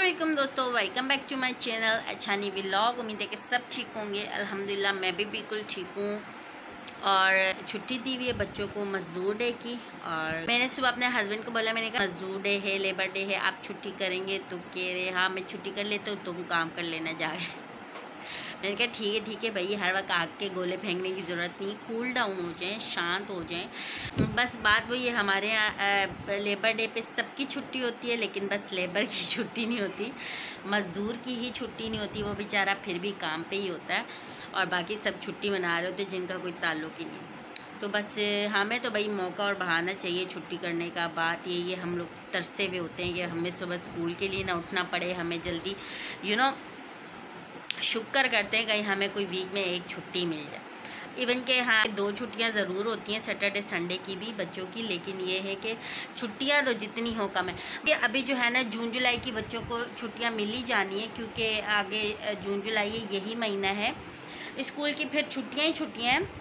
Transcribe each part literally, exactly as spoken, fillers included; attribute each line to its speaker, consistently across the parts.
Speaker 1: अस्सलाम दोस्तों, welcome back to my channel Achhani vlog. उम्मीद है कि सब ठीक होंगे। अल्हम्दुलिल्लाह मैं भी बिल्कुल ठीक हूँ। और छुट्टी दी हुई है बच्चों को मजदूर डे की। और मैंने सुबह अपने हस्बैंड को बोला, मैंने कहा मजदूर डे है, लेबर डे है, आप छुट्टी करेंगे? तो कह रहे हाँ मैं छुट्टी कर लेता हूँ, तुम काम कर लेना जाए। मैंने कहा ठीक है ठीक है भाई, हर वक्त आग के गोले फेंकने की ज़रूरत नहीं, कूल डाउन हो जाएं, शांत हो जाएं। बस बात वही है, हमारे यहाँ लेबर डे पे सबकी छुट्टी होती है, लेकिन बस लेबर की छुट्टी नहीं होती, मज़दूर की ही छुट्टी नहीं होती। वो बेचारा फिर भी काम पे ही होता है और बाकी सब छुट्टी मना रहे होते जिनका कोई ताल्लुक ही नहीं। तो बस हमें तो भाई मौका और बहाना चाहिए छुट्टी करने का। बात ये ये हम लोग तरसे हुए होते हैं कि हमें सुबह स्कूल के लिए ना उठना पड़े, हमें जल्दी यू नो शुक्र करते हैं कहीं हमें कोई वीक में एक छुट्टी मिल जाए। इवन के हाँ दो छुट्टियां ज़रूर होती हैं, सैटरडे संडे की भी बच्चों की, लेकिन ये है कि छुट्टियां तो जितनी हो कम है। कि अभी जो है ना जून जुलाई की बच्चों को छुट्टियां मिल ही जानी है, क्योंकि आगे जून जुलाई यही महीना है स्कूल की, फिर छुट्टियाँ ही छुट्टियाँ हैं।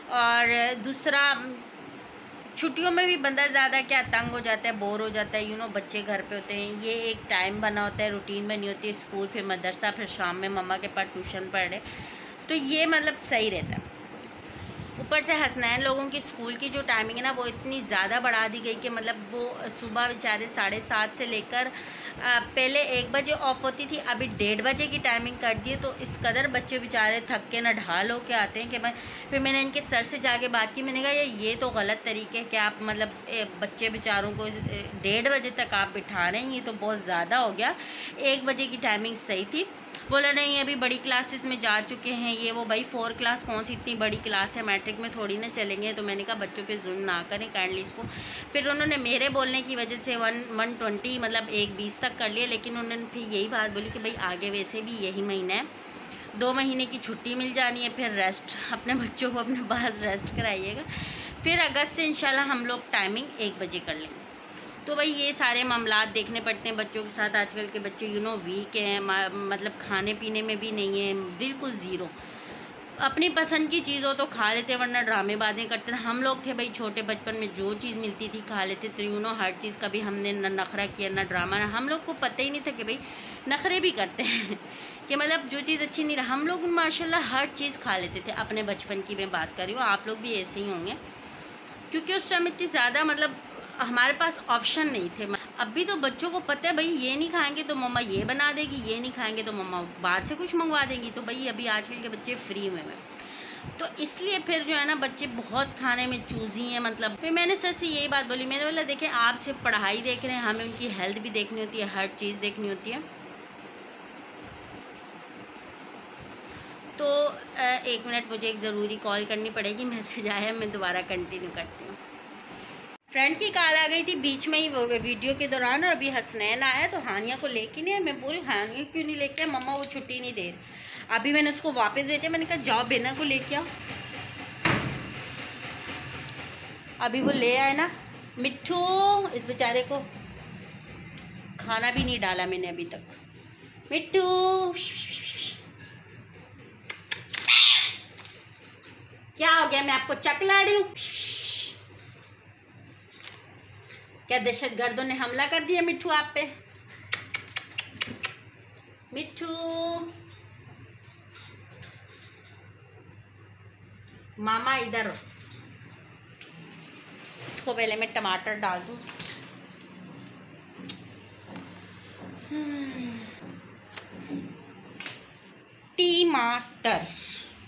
Speaker 1: और दूसरा छुट्टियों में भी बंदा ज़्यादा क्या तंग हो जाता है, बोर हो जाता है, यू नो बच्चे घर पे होते हैं, ये एक टाइम बना होता है, रूटीन बनी होती है, स्कूल फिर मदरसा फिर शाम में मम्मा के पास ट्यूशन पढ़ रहे, तो ये मतलब सही रहता है। ऊपर से हसनैन लोगों की स्कूल की जो टाइमिंग है ना वो इतनी ज़्यादा बढ़ा दी गई कि मतलब वो सुबह बेचारे साढ़े सात से लेकर पहले एक बजे ऑफ होती थी, अभी डेढ़ बजे की टाइमिंग कर दी है। तो इस कदर बच्चे बेचारे थक के ना ढाल हो के आते हैं कि मैं फिर मैंने इनके सर से जाके बात की, मैंने कहा ये ये तो गलत तरीके है कि आप मतलब बच्चे बेचारों को डेढ़ बजे तक आप बिठा रहे हैं, ये तो बहुत ज़्यादा हो गया, एक बजे की टाइमिंग सही थी। बोला नहीं अभी बड़ी क्लासेस में जा चुके हैं ये वो। भाई फोर क्लास कौन सी इतनी बड़ी क्लास है, मैट्रिक में थोड़ी ना चलेंगे। तो मैंने कहा बच्चों पे जुल्म ना करें काइंडली इसको। फिर उन्होंने मेरे बोलने की वजह से वन वन ट्वेंटी मतलब एक बीस तक कर लिया, लेकिन उन्होंने फिर यही बात बोली कि भाई आगे वैसे भी यही महीना है, दो महीने की छुट्टी मिल जानी है, फिर रेस्ट अपने बच्चों को अपने पास रेस्ट कराइएगा, फिर अगस्त से इंशाल्लाह हम लोग टाइमिंग एक बजे कर लेंगे। तो भाई ये सारे मामलात देखने पड़ते हैं बच्चों के साथ। आजकल के बच्चे यू नो वीक हैं, मतलब खाने पीने में भी नहीं है, बिल्कुल ज़ीरो। अपनी पसंद की चीज़ हो तो खा लेते, वरना ड्रामेबाज़ें करते थे। हम लोग थे भाई छोटे बचपन में जो चीज़ मिलती थी खा लेते, तो यू नो हर चीज़ कभी हमने न नखरा किया ना ड्रामा, ना हम लोग को पता ही नहीं था कि भाई नखरे भी करते हैं कि मतलब जो चीज़ अच्छी नहीं रहा, हम लोग माशाल्लाह हर चीज़ खा लेते थे। अपने बचपन की मैं बात कर रही हूँ, आप लोग भी ऐसे ही होंगे, क्योंकि उस टाइम इतनी ज़्यादा मतलब हमारे पास ऑप्शन नहीं थे। अभी तो बच्चों को पता है भाई ये नहीं खाएंगे तो मम्मा ये बना देगी, ये नहीं खाएंगे तो मम्मा बाहर से कुछ मंगवा देगी। तो भाई अभी आजकल के बच्चे फ्री में हैं, तो इसलिए फिर जो है ना बच्चे बहुत खाने में चूज़ी हैं। मतलब फिर मैंने सर से यही बात बोली, मैंने बोला देखें आप सिर्फ पढ़ाई देख रहे हैं, हमें उनकी हेल्थ भी देखनी होती है, हर चीज़ देखनी होती है। तो एक मिनट मुझे एक ज़रूरी कॉल करनी पड़ेगी, मैसेज आया, मैं दोबारा कंटिन्यू करती हूँ। फ्रेंड की कॉल आ गई थी बीच में ही वो वीडियो के दौरान, और अभी हसनैन आया तो हानिया को लेके नहीं है। मैं बोली हानिया क्यों नहीं लेके आया? मम्मा वो छुट्टी नहीं दे रही। अभी मैंने उसको वापस भेजा, मैंने कहा जाओ बेना को लेके आओ। अभी वो ले आए ना मिट्ठू, इस बेचारे को खाना भी नहीं डाला मैंने अभी तक। मिट्टू क्या हो गया? मैं आपको चकला रही हूँ क्या? दहशत गर्दों ने हमला कर दिया मिट्ठू आप पे? मिट्ठू मामा इधर, इसको पहले मैं टमाटर डाल दूँ। टमाटर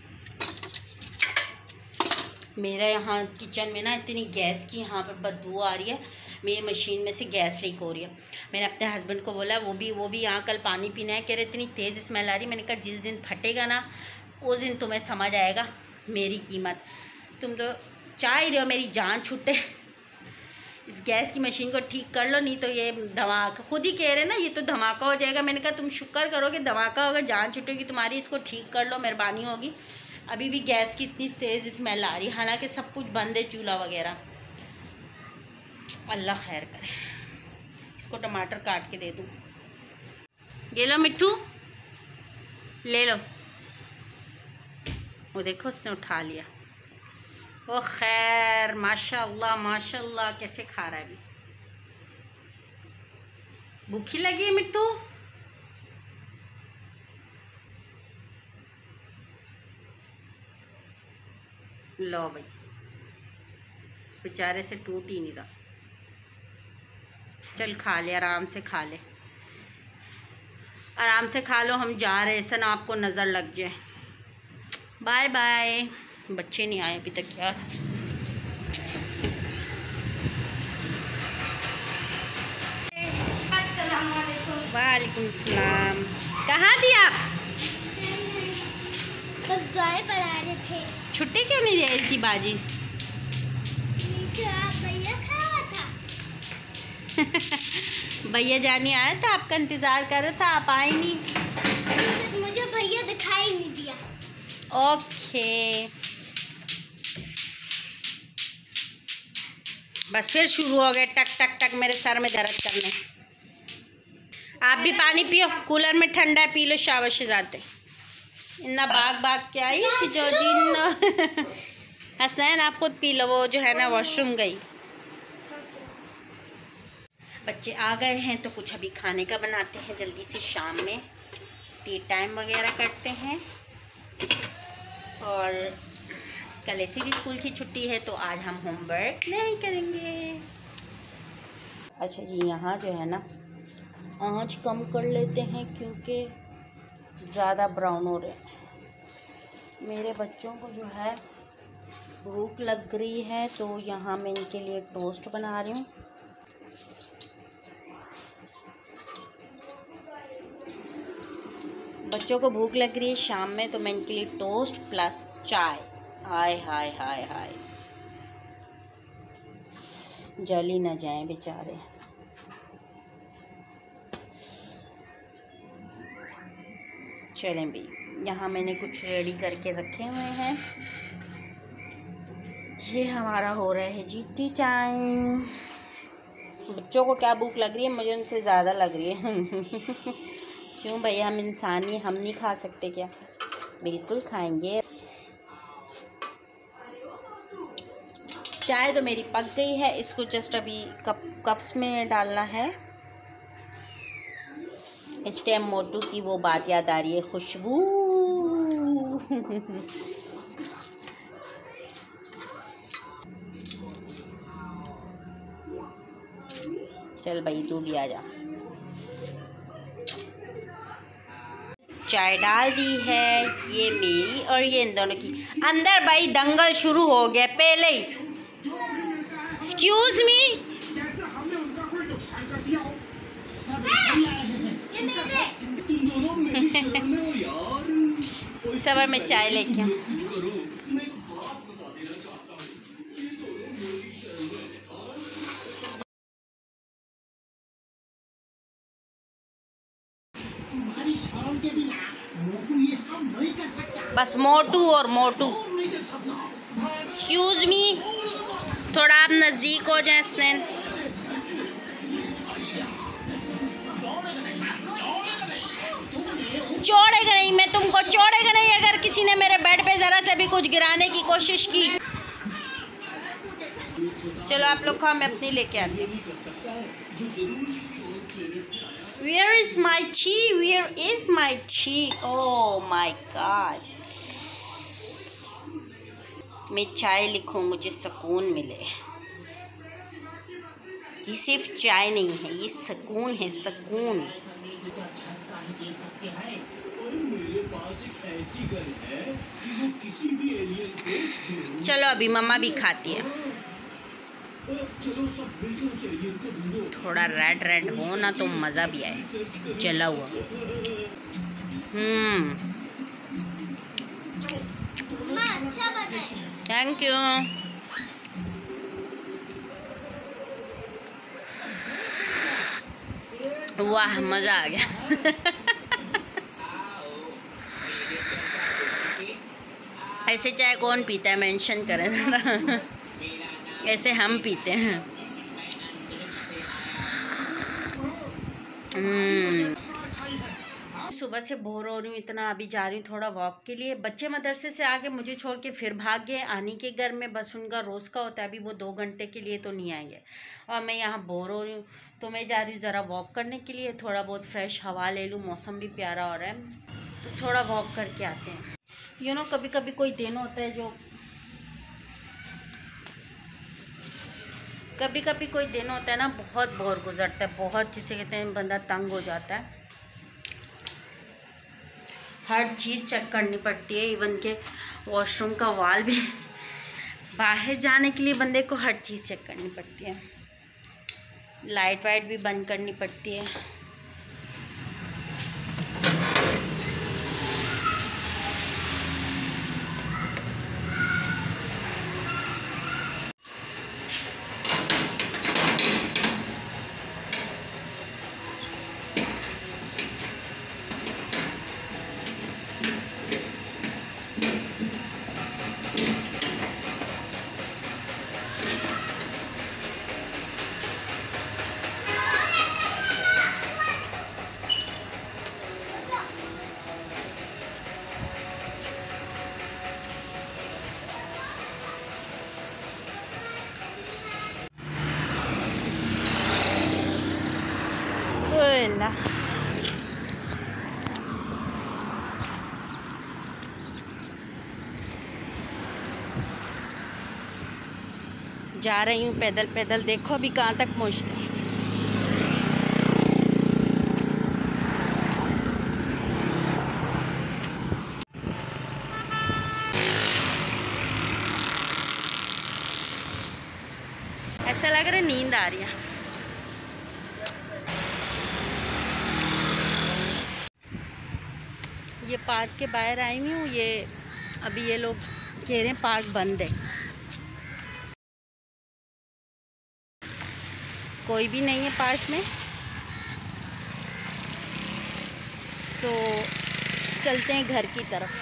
Speaker 1: मेरा यहाँ किचन में ना इतनी गैस की यहाँ पर बदबू आ रही है, मेरी मशीन में से गैस लीक हो रही है। मैंने अपने हस्बैंड को बोला, वो भी वो भी यहाँ कल पानी पीना है, कह रहे इतनी तेज़ स्मेल आ रही। मैंने कहा जिस दिन फटेगा ना उस दिन तुम्हें समझ आएगा मेरी कीमत। तुम तो चाह ही रहे हो मेरी जान छूटे, इस गैस की मशीन को ठीक कर लो, नहीं तो ये धमाका, खुद ही कह रहे ना ये तो धमाका हो जाएगा। मैंने कहा तुम शुक्र करो कि धमाका होगा, जान छूटेगी तुम्हारी, इसको ठीक कर लो, मेहरबानी होगी। अभी भी गैस की इतनी तेज़ स्मेल आ रही, हालांकि सब कुछ बंद है, चूल्हा वगैरह। अल्लाह खैर करे। इसको टमाटर काट के दे दूँ। ये लो मिट्टू, ले लो। वो देखो उसने उठा लिया। वो खैर माशाल्लाह माशाल्लाह कैसे खा रहा है अभी। भूखी लगी है मिट्टू? लो भाई, इस बेचारे से टूट ही नहीं रहा। चल खा ले, आराम से खा ले, आराम से खा लो। हम जा रहे, ऐसा ना आपको नज़र लग जाए। Bye bye. बच्चे नहीं आए अभी तक यार। वालेकुम सलाम। कहाँ थी आप?
Speaker 2: बस दुआएं पढ़ा रहे थे।
Speaker 1: छुट्टी क्यों नहीं दे रही थी बाजी?
Speaker 2: भैया खड़ा था।
Speaker 1: भैया जानी आया था, आपका इंतजार कर रहा था, आप आए नहीं।
Speaker 2: मुझे भैया दिखाई नहीं दिया।
Speaker 1: ओके, बस फिर शुरू हो गए टक टक टक मेरे सर में दर्द करने। आप भी पानी पियो, कूलर में ठंडा है, पी लो शावर से जाते। इन्ना भाग भाग के आई जो जिन हसनैन, आप खुद पी लो, वो जो है ना वॉशरूम गई। बच्चे आ गए हैं तो कुछ अभी खाने का बनाते हैं जल्दी से, शाम में टी टाइम वगैरह करते हैं। और कल ऐसे भी स्कूल की छुट्टी है तो आज हम होमवर्क नहीं करेंगे। अच्छा जी, यहाँ जो है ना आँच कम कर लेते हैं क्योंकि ज़्यादा ब्राउन हो रहे हैं। मेरे बच्चों को जो है भूख लग रही है तो यहाँ मैं इनके लिए टोस्ट बना रही हूँ। बच्चों को भूख लग रही है शाम में तो मैं इनके लिए टोस्ट प्लस चाय। हाय हाय हाय हाय, जल ही ना जाए बेचारे। चलें भाई, यहाँ मैंने कुछ रेडी करके रखे हुए हैं। ये हमारा हो रहा है जी टी टाइम। बच्चों को क्या भूख लग रही है, मुझे उनसे ज़्यादा लग रही है। क्यों भैया, हम इंसान ही, हम नहीं खा सकते क्या? बिल्कुल खाएंगे। चाय तो मेरी पक गई है, इसको जस्ट अभी कप कप्स में डालना है। इस टाइम मोटू की वो बात याद आ रही है, खुशबू। चल भाई, तू भी आ जा। चाय डाल दी है, ये मेरी और ये इन दोनों की। अंदर भाई दंगल शुरू हो गया पहले ही। एक्सक्यूज मी, सबर में चाय लेके
Speaker 2: तुम्हारी शर्म के बिना मोटू ये सब नहीं कर सकता।
Speaker 1: बस मोटू और मोटू। एक्सक्यूज मी, थोड़ा आप नज़दीक हो जाए। स्नैन छोड़ेगा नहीं, मैं तुमको छोड़ेगा नहीं अगर किसी ने मेरे बेड पे ज़रा से भी कुछ गिराने की कोशिश की। चलो आप लोग खाओ, मैं अपनी लेके आती हूँ। Where is my tea? Where is my tea? Oh my God! मैं चाय लिखूं, मुझे सुकून मिले। ये सिर्फ चाय नहीं है, ये सुकून है, सुकून। चलो अभी मम्मा भी खाती है। थोड़ा रेड रेड हो ना तो मज़ा भी आए, जला हुआ। Hmm, thank you. वाह, मज़ा आ गया। ऐसे चाय कौन पीता है, मेंशन करें ना। ऐसे हम पीते हैं। सुबह से बोर हो रही हूँ इतना, अभी जा रही हूँ थोड़ा वॉक के लिए। बच्चे मदरसे से आके मुझे छोड़ के फिर भाग गए आनी के घर में, बस उनका रोज़ का होता है, अभी वो दो घंटे के लिए तो नहीं आएंगे। और मैं यहाँ बोर हो रही हूँ तो मैं जा रही हूँ ज़रा वॉक करने के लिए, थोड़ा बहुत फ्रेश हवा ले लूँ, मौसम भी प्यारा हो रहा है तो थोड़ा वॉक करके आते हैं। यू नो, कभी कभी कोई दिन होता है जो कभी कभी कोई दिन होता है ना बहुत बोर गुजरता है, बहुत जिसे कहते हैं बंदा तंग हो जाता है। हर चीज़ चेक करनी पड़ती है, इवन के वॉशरूम का वॉल भी। बाहर जाने के लिए बंदे को हर चीज़ चेक करनी पड़ती है, लाइट वाइट भी बंद करनी पड़ती है। Hola. जा रही हूँ पैदल पैदल, देखो अभी कहाँ तक पहुँचते हैं। ऐसा लग रहा है नींद आ रही है। ये पार्क के बाहर आई हुई हूँ। ये अभी ये लोग कह रहे हैं पार्क बंद है, कोई भी नहीं है पार्क में, तो चलते हैं घर की तरफ।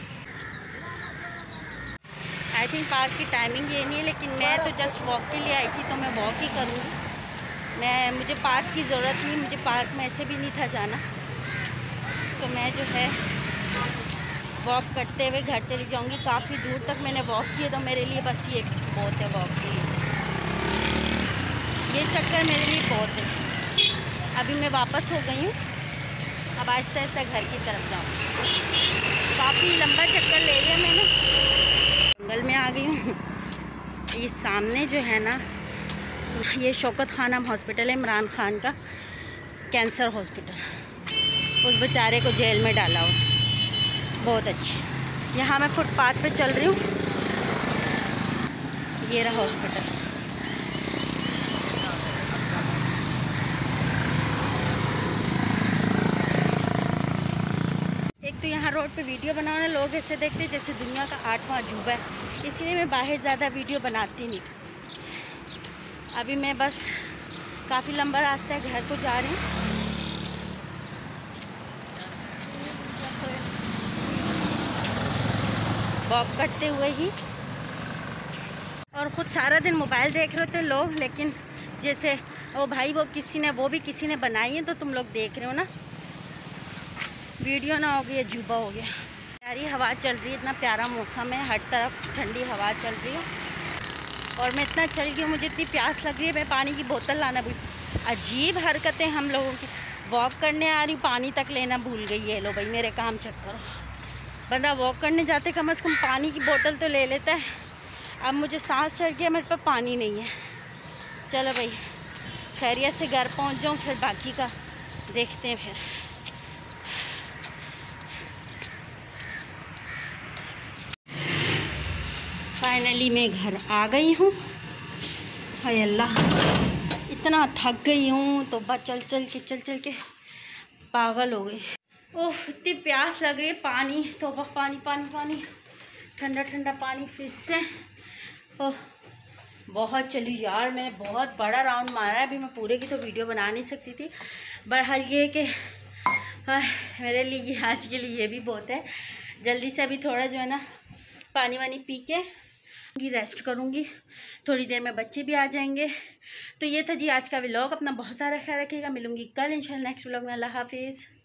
Speaker 1: आई थिंक पार्क की टाइमिंग ये नहीं है, लेकिन मैं तो जस्ट वॉक के लिए आई थी तो मैं वॉक ही करूँगी। मैं मुझे पार्क की ज़रूरत नहीं, मुझे पार्क में ऐसे भी नहीं था जाना, तो मैं जो है वॉक करते हुए घर चली जाऊंगी। काफ़ी दूर तक मैंने वॉक किया, तो मेरे लिए बस ये बहुत है वॉक के लिए, ये चक्कर मेरे लिए बहुत है। अभी मैं वापस हो गई हूँ, अब आहिस्ता आहिस्ता घर की तरफ जाऊँगी। काफ़ी लंबा चक्कर ले लिया मैंने, जंगल में आ गई हूँ। ये सामने जो है ना, ये शौकत खानम हॉस्पिटल है, इमरान खान का कैंसर हॉस्पिटल। उस बेचारे को जेल में डाला हुआ, बहुत अच्छी। यहाँ मैं फुटपाथ पे चल रही हूँ, ये रहा हॉस्पिटल। एक तो यहाँ रोड पे वीडियो बनाने लोग ऐसे देखते हैं जैसे दुनिया का आठवां अजूबा है, इसलिए मैं बाहर ज़्यादा वीडियो बनाती नहीं। अभी मैं बस काफ़ी लंबा रास्ता है, घर को जा रही हूँ। वॉक करते हुए ही, और ख़ुद सारा दिन मोबाइल देख रहे होते लोग, लेकिन जैसे वो भाई वो किसी ने वो भी किसी ने बनाई है, तो तुम लोग देख रहे हो ना, वीडियो ना हो गई, अजूबा हो गया। प्यारी हवा चल रही है, इतना प्यारा मौसम है, हर तरफ ठंडी हवा चल रही है, और मैं इतना चल गई हूँ, मुझे इतनी प्यास लग रही है, मैं पानी की बोतल लाना भूल। अजीब हरकतें हम लोगों की, वॉक करने आ रही हूँ पानी तक लेना भूल गई है। लो भाई मेरे काम चेक करो, बंदा वॉक करने जाते कम से कम पानी की बोतल तो ले लेता है। अब मुझे सांस चढ़ गया, मेरे पास पानी नहीं है। चलो भाई खैरियत से घर पहुंच जाऊं, फिर बाकी का देखते हैं। फिर फाइनली मैं घर आ गई हूँ। हाय अल्लाह, इतना थक गई हूँ तो बस चल चल के चल चल के पागल हो गई। ओह इतनी प्यास लग रही है, पानी तो पानी पानी पानी, ठंडा ठंडा पानी फ्रिज से। ओह बहुत चली यार, मैंने बहुत बड़ा राउंड मारा है। अभी मैं पूरे की तो वीडियो बना नहीं सकती थी, बहरहाल ये कि मेरे लिए ये आज के लिए ये भी बहुत है। जल्दी से अभी थोड़ा जो है ना पानी वानी पी के रेस्ट करूँगी, थोड़ी देर में बच्चे भी आ जाएंगे। तो ये था जी आज का व्लॉग। अपना बहुत सारा ख्याल रखिएगा, मिलूँगी कल इंशाल्लाह नेक्स्ट व्लॉग में। अल्लाह हाफिज़।